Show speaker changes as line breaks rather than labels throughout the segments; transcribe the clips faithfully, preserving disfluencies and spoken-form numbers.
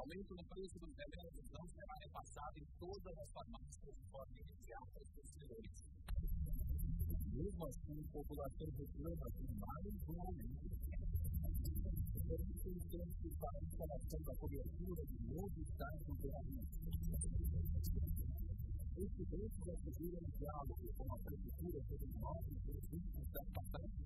aumento no preço dos remédios não será repassado em todas as farmácias de forma imediata aos consumidores. Mesmo assim, a população reclama de mais um aumento. Por isso, instante para a instalação da cobertura de novo estágio de aumento. Este trecho vai seguir um diálogo com a Prefeitura sobre novos serviços da passagem.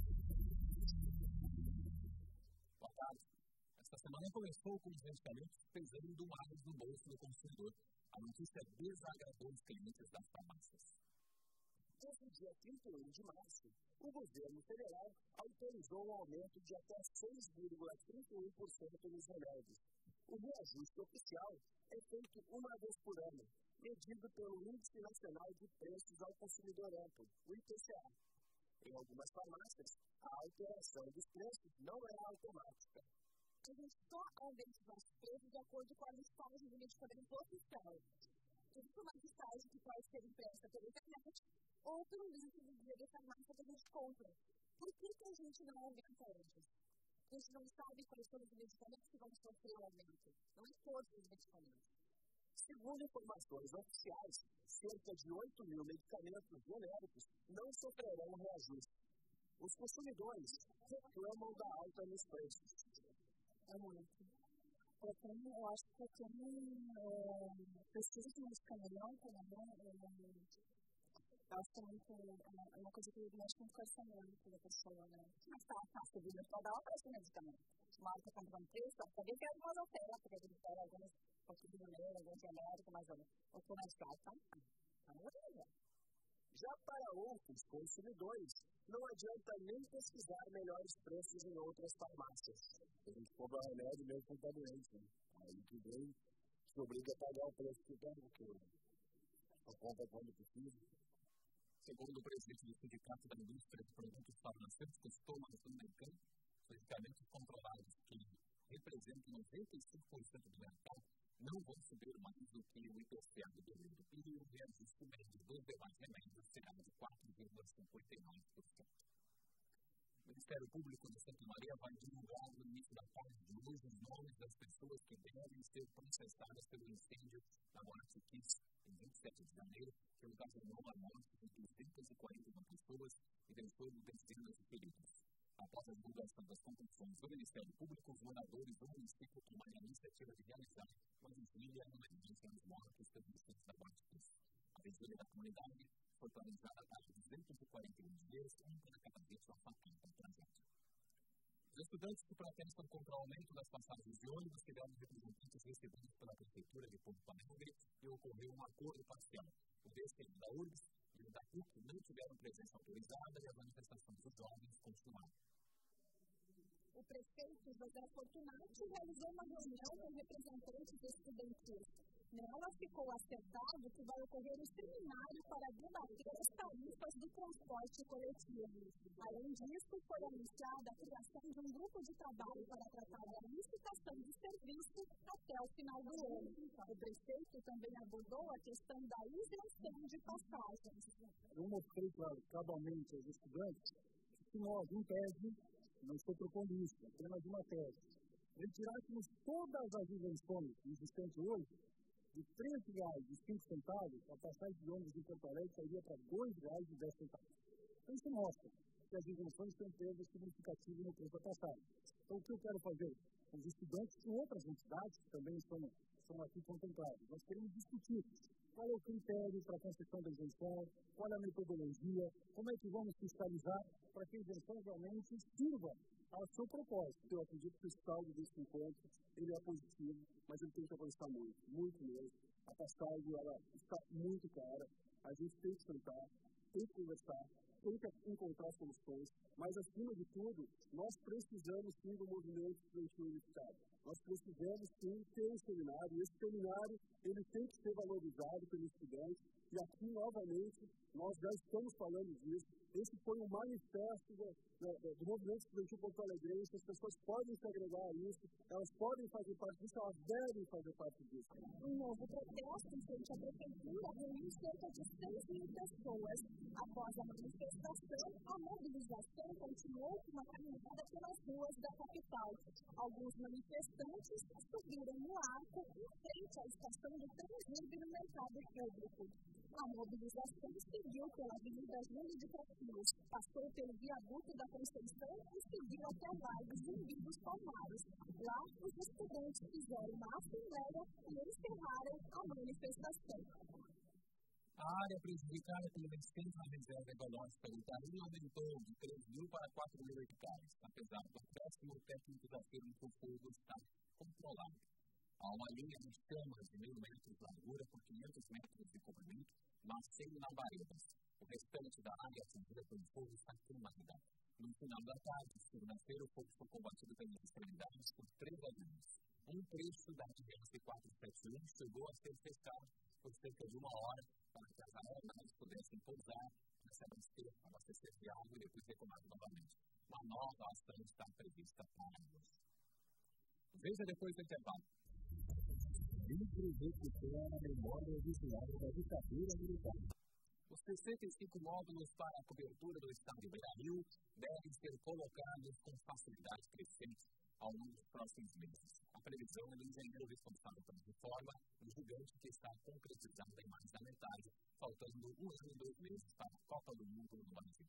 Boa tarde. Esta semana começou com os medicamentos pesando mais no bolso do consumidor. A notícia desagradou os clientes das farmácias.
Desde o dia trinta e um de março, o governo federal autorizou um aumento de até seis vírgula trinta e um por cento nos remédios. O reajuste oficial é feito uma vez por ano, medido pelo Índice Nacional de Preços ao Consumidor Amplo, o I P C A. Em algumas farmácias, a alteração dos preços não é automática.
A gente só aumenta os nossos preços de acordo com a listagem do medicamento oficial. Existe uma listagem que pode ser impressa pela internet ou pelo link do dia da farmácia que a gente compra. Por que, que a gente não aumenta antes? A gente não sabe quais são os medicamentos que vão sofrer o aumento. Não é todos os medicamentos.
Segundo informações oficiais, cerca de oito mil medicamentos genéricos não sofrerão reajuste. Os consumidores reclamam da alta nos preços.
É muito. Eu, tenho, eu acho que eu tenho é, pesquisa de medicamento, né? Eu acho que é, muito, é uma coisa que mexe muito com o orçamento da pessoa, né? Mas tá, tá subindo toda hora para esse medicamento. Uma hora que eu compro um preço, também tem algumas ofertas, porque eles têm alguns um pouquinho de dinheiro, alguns genéricos, mas o que mais caro tá, tá horrível.
Já para outros consumidores, não adianta nem pesquisar melhores preços em outras farmácias. A gente compra remédio mesmo com o doente, né? Aí que vem, se obriga a pagar o preço que tem, porque a compra quando precisa.
Segundo o presidente do Sindicato da Indústria de Produtos Farmacêuticos, Thomas Duncan, os medicamentos controlados que representam noventa e cinco por cento do mercado não vão subir mais do que o I P C A do período e o reajuste médio dos demais remédios será de quatro vírgula cinquenta e nove por cento. O Ministério Público de Santa Maria vai divulgar no início da tarde de hoje os nomes das pessoas que devem ser processadas pelo incêndio na Boate Kiss em vinte e sete de janeiro, que ocasionou a morte de duzentas e quarenta e uma pessoas e deixou dezenas de feridos. Após a divulgação das conclusões do Ministério Público, os moradores do município tomaram a iniciativa de realizar uma vigília no homenagem aos mortos pelos incêndios da Boate Kiss. A vigília da comunidade foi planejada para duzentos e quarenta e um dias, um para cada vítima fatal da tragédia. Os estudantes que protestam contra o aumento das passagens de ônibus tiveram representantes recebidos pela Prefeitura de Porto Alegre e ocorreu um acordo parcial. O D C da U R B S e o da P U C não tiveram presença autorizada e as manifestações dos jovens continuaram.
O prefeito José Fortunato realizou uma reunião com representantes estudantis. Nela ficou acertado que vai ocorrer um seminário para debater as tarifas do transporte coletivo. Além disso, foi anunciada a criação de um grupo de trabalho para tratar da licitação de serviço até o final do ano. O prefeito também abordou a questão da isenção de passagens.
Eu mostrei claramente aos estudantes que nós, em tese, não estou propondo isso, apenas uma tese. Retirássemos todas as isenções existentes hoje, de três reais e cinco centavos, a passagem de ônibus em Porto Alegre sairia para dois reais e dez centavos. Então, isso mostra que as isenções têm um peso significativo no preço da passagem. Então, o que eu quero fazer? Os estudantes e outras entidades que também estão, estão aqui contemplados. Nós queremos discutir qual é o critério para a concessão da isenção, qual é a metodologia, como é que vamos fiscalizar para que a isenção realmente sirva ao seu propósito. Eu acredito que o saldo desse encontro ele é positivo, mas ele tem que avançar muito, muito mesmo. A passagem ela está muito cara, a gente tem que sentar, tem que conversar, tem que encontrar soluções, mas acima de tudo, nós precisamos sim do movimento estudantil unificado. Nós precisamos sim ter um seminário, e esse seminário ele tem que ser valorizado pelos estudantes, e aqui novamente nós já estamos falando disso. esse foi um manifesto do, do, do movimento estudantil Porto Alegrense. As pessoas podem se agregar a isso, elas podem fazer parte disso, elas devem fazer parte disso.
Um novo protesto em frente à prefeitura reuniu cerca de seis mil pessoas. Após a manifestação, a mobilização continuou com uma caminhada pelas ruas da capital. Alguns manifestantes subiram no arco em frente à estação de Transmídia no mercado público. A mobilização seguiu pela Avenida Júlio de Castilhos, passou pelo viaduto da Conceição e seguiu até o Largo Zumbi dos Palmares. Lá, os estudantes fizeram uma assembleia e encerraram a manifestação.
A área prejudicada pelo incêndio na reserva ecológica do Itaim aumentou de três mil para quatro mil hectares. Apesar do acréscimo, o técnico afirma que o fogo está controlado. Há uma linha de chamas de mil metros de largura por quinhentos metros de comprimento, mas sem labaredas. O restante da área atingida pelo fogo está queimada. No final da tarde, segunda-feira, o fogo foi combatido pelas extremidades por três alunos. Um trecho da R S quatrocentos e setenta e um chegou a ser fechado por cerca de uma hora para que as aeronaves pudessem pousar, se abastecer, abastecer de água e depois retomar novamente. Uma nova ação está prevista para hoje. Veja depois do intervalo.
Livre recupera a memória visual da ditadura militar.
Os sessenta e cinco módulos para a cobertura do estado de Beira-Rio devem ser colocados com facilidade crescente ao longo dos próximos meses. A previsão é do engenheiro responsável pela reforma, um gigante que está concretizada em mais da metade, faltando um ano e dois meses para a Copa do Mundo no Brasil.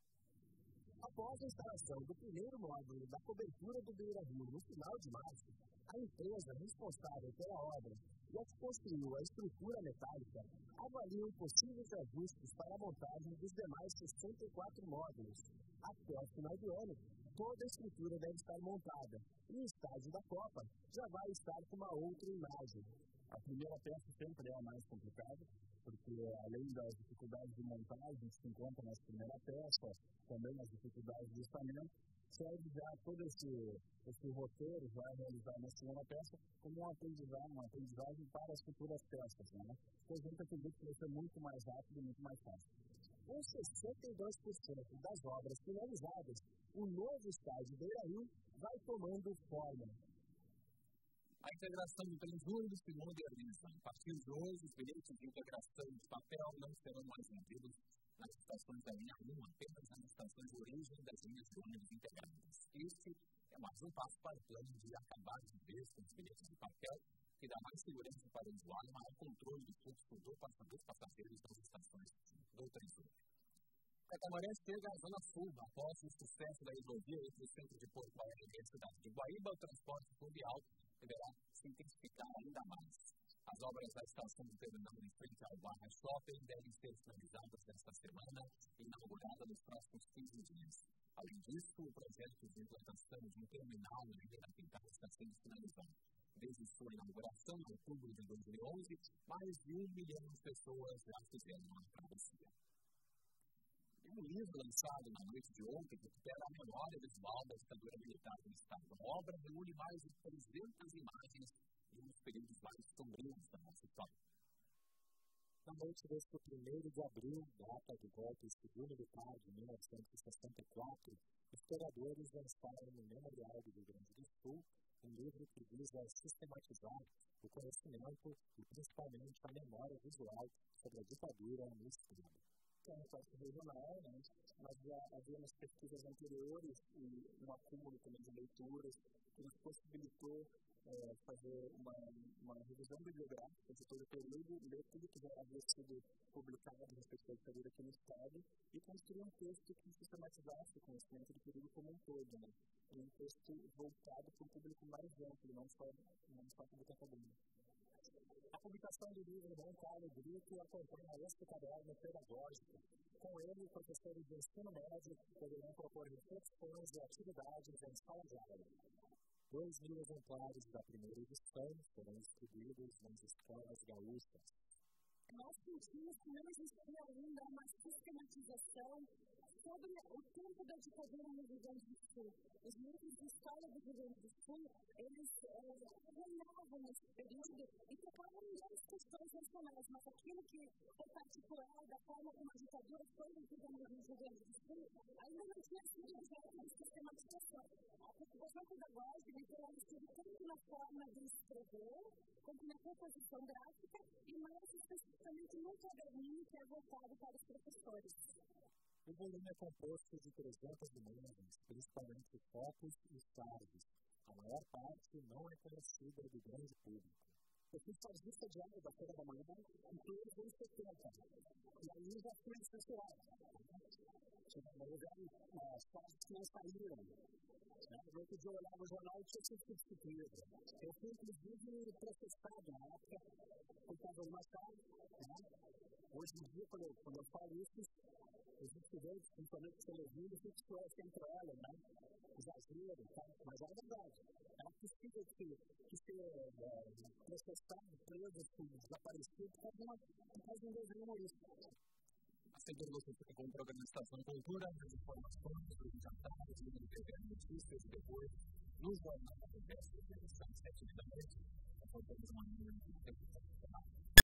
Após a instalação do primeiro módulo da cobertura do Beira-Rio no final de março, a empresa responsável pela obra e a que construiu a estrutura metálica avaliou possíveis ajustes para a montagem dos demais sessenta e quatro módulos. Até o final do ano, toda a estrutura deve estar montada e o estádio da Copa já vai estar com uma outra imagem. A primeira peça sempre é a mais complicada, porque além das dificuldades de montagem que se encontra na primeira peça, também as dificuldades de orçamento, serve já todo esse, esse roteiro já realizado na segunda peça como um aprendizagem, uma aprendizagem para as futuras peças, né? Então a gente acredita que vai ser muito mais rápido e muito mais fácil. Com sessenta e dois por cento das obras finalizadas, o novo estádio Beira-Rio vai tomando forma.
A integração do Transúnico se moderniza. A partir de hoje, os bilhetes de integração de papel não serão mais vendidos nas estações da linha um, apenas nas estações de origem das linhas de ônibus integradas. Este é mais um passo para o plano de acabar de vez com os bilhetes de papel, que dá mais segurança para o usuário e maior controle do fluxo do dos passageiros das estações do Transúnico. Catamarã chega à Zona Sul, após o sucesso da hidrovia entre o centro de Porto Alegre e a cidade de Guaíba, o transporte fluvial deverá se intensificar ainda mais. As obras da estação do terminal em frente ao Barra Shopping devem ser finalizadas nesta semana e inauguradas nos próximos quinze dias. Além disso, o projeto de implantação de um terminal na Ilha da Pintada está sendo finalizado. Desde sua inauguração, em outubro de dois mil e onze, mais de um milhão de pessoas já fizeram a travessia. Um livro lançado na noite de ontem recupera a memória visual da ditadura militar do Estado. A obra reúne mais de trezentas imagens de um dos períodos mais sombrios da nossa história.
Na noite deste primeiro de abril, data do golpe civil militar de mil novecentos e sessenta e quatro, historiadores lançaram no Memorial do Rio Grande do Sul um livro que visa sistematizar o conhecimento e principalmente a memória visual sobre a ditadura no Estado. É um fato regional, né? Mas já havíamos pesquisas anteriores e um acúmulo também de leituras que nos possibilitou é, fazer uma, uma revisão bibliográfica de todo o período, ler tudo que já havia sido publicado a respeito da ditadura aqui no Estado e construir um texto que sistematizasse o conhecimento do período como um todo, né? E um texto voltado para um público mais amplo, não só, não só público acadêmico. A publicação do livro Dom Carlos Brito acompanha este caderno pedagógico. Com ele, professores de ensino médio poderão propor reflexões e atividades em sala de aula. Dois mil exemplares da primeira edição serão distribuídos nas escolas gaúchas.
Nós sentimos que não existia ainda uma sistematização sobre o tempo da ditadura no Rio Grande do Sul. Os livros de história do Rio Grande do Sul, eles reinavam nesse período e tocavam as questões nacionais, mas aquilo que foi particular da forma como a ditadura foi vivida no Rio Grande do Sul, ainda não tinha sido objeto de sistematização. A preocupação pedagógica tem sido tanto na forma de escrever, quanto na composição gráfica, e mais especificamente no caderninho que é voltado para os professores.
O volume é composto de trezentas imagens, principalmente fotos e charges. A maior parte não é conhecida do grande público.
Eu fiz a vista diária da Feira da Manhã em todos os anos setenta. E aí já fui censurado. Houveram as partes que não saíram. No outro dia eu olhava o jornal e tinha sido substituído. Eu fui, inclusive, processado na época por causa de uma charge. Hoje em dia, quando eu, quando eu falo isso, os estudantes, principalmente os televisores, ficam sempre olham, né? Exagero, tá? Mas é verdade. É possível que, que ser é, processado, preso, desaparecido, por causa de um desenho humorístico.
A seguir, você fica com o programa Estação Cultura, as informações, os jantares, o T V, notícias, depois, no jornal, no resto da edição, sete da noite, a fortaleza uma linha de